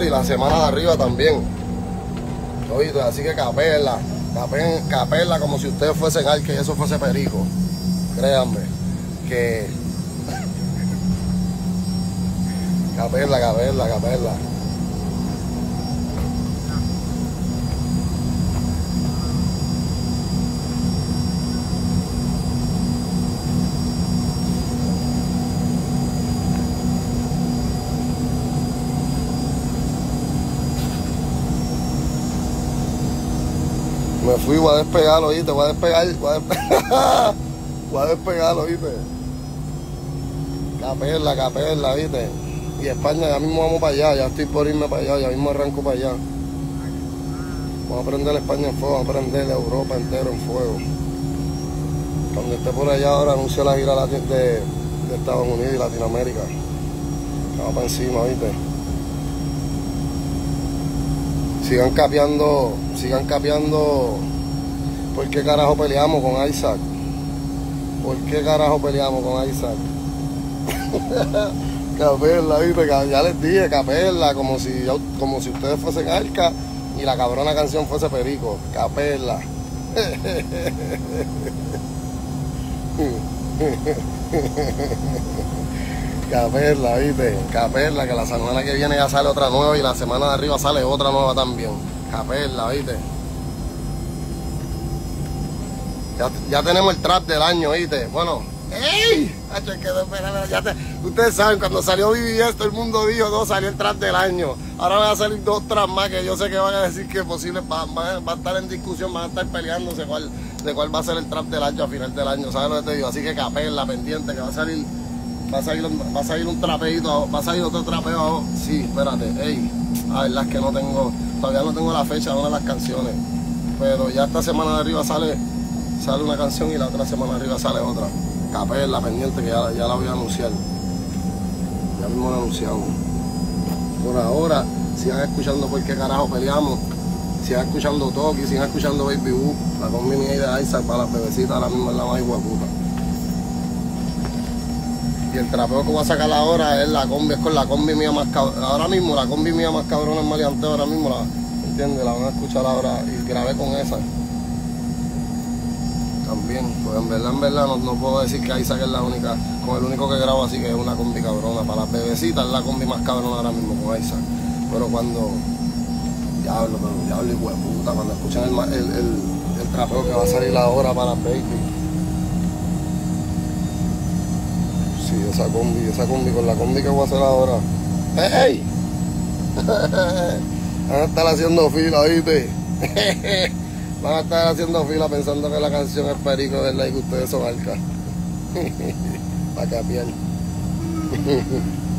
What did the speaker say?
y la semana de arriba también. Oíste, así que capela como si ustedes fuesen Arca y eso fuese perico. Créanme, que capela. Me fui, voy a despegar, oíste, voy a despegar, oíste. Capela, oíste. Y España, ya mismo vamos para allá, ya estoy por irme para allá, ya mismo arranco para allá. Vamos a prender España en fuego, vamos a prender Europa entero en fuego. Cuando esté por allá ahora anuncio la gira de Estados Unidos y Latinoamérica. Vamos para encima, oíste. Sigan capeando. ¿Por qué carajo peleamos con Isaac? Capela, ¿viste? Ya les dije, capela, como si ustedes fuesen Arca y la cabrona canción fuese perico. Capela. Capela, ¿viste? Capela, que la semana que viene ya sale otra nueva y la semana de arriba sale otra nueva también. Capela, ¿viste? Ya tenemos el trap del año, ¿viste? Bueno, ¡ey! Ustedes saben, cuando salió BBS todo el mundo dijo, no, salió el trap del año. Ahora van a salir 2 traps más que yo sé que van a decir que posible, va a estar en discusión, van a estar peleándose de cuál va a ser el trap del año a final del año, ¿sabes lo que te digo? Así que capela, pendiente, que va a salir un trapeito, va a salir otro trapeo. Sí, espérate, ey, la verdad es que todavía no tengo la fecha de una de las canciones, pero ya esta semana de arriba sale una canción y la otra semana de arriba sale otra. Capela, pendiente, que ya la voy a anunciar. Ya mismo la anunciamos. Por ahora, sigan escuchando Por qué carajo peleamos. Sigan escuchando Toki, sigan escuchando Baby Boo, la combi mía de Isaac para las bebecitas, ahora mismo es la más hueputa. Y el trapeo que voy a sacar ahora es con la combi mía más cabrona. Ahora mismo la combi mía más cabrona es maleanteo, ahora mismo ¿entiendes? La van a escuchar ahora y grabé con esa. También, pues en verdad no puedo decir que Isaac es la única, con el único que grabo así que es una combi cabrona. Para las bebecitas es la combi más cabrona ahora mismo con Isaac. Pero cuando diablo y hueputa, cuando escuchan el trapeo que va a salir ahora para las baby. Sí, esa combi, con la combi que voy a hacer ahora. ¡Ey! Van a estar haciendo fila, ¿viste? Van a estar haciendo fila pensando que la canción es perico, ¿verdad? Y que ustedes son Arca. Para capiar.